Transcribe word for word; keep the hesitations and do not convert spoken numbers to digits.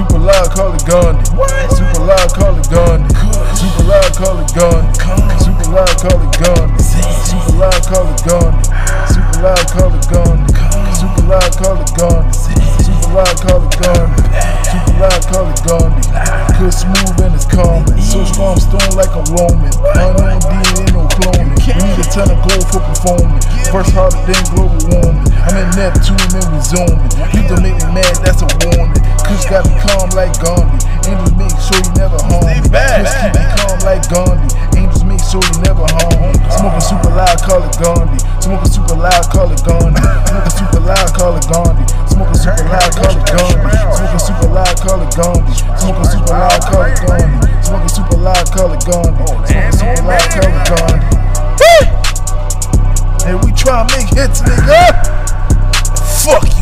Super loud, call it Gandhi. Super loud, call it Gandhi. Super loud, call it Gandhi. Super loud, call it Gandhi. Super loud, call it Gandhi. Super loud, call it Gandhi. Super loud, call it Gandhi. Super loud, call it Gandhi. Super loud, call it Gandhi. Good, smooth, and it's calming. So strong, stone like a Roman. Unknown D N A, no cloning. We need a ton of gold for performing. First harder than global warming. I'm in Neptune and we zooming. You don't make me mad, that's a warning. Kush got me calm like Gandhi. Angels make sure you never harm me. Kush keep me calm like Gandhi. Angels make sure you never harm me. Smoking super loud, call it Gandhi. Smoking super loud, call it Gandhi. Smoking super loud, call it Gandhi. Smoking super loud, call it Gandhi. Smoking super loud, call it Gandhi. Smoking super loud, call it Gandhi. Smoking super loud, call it Gandhi. Smoking super loud, call it Gandhi. Hey, we try to make hits, nigga. Fuck you.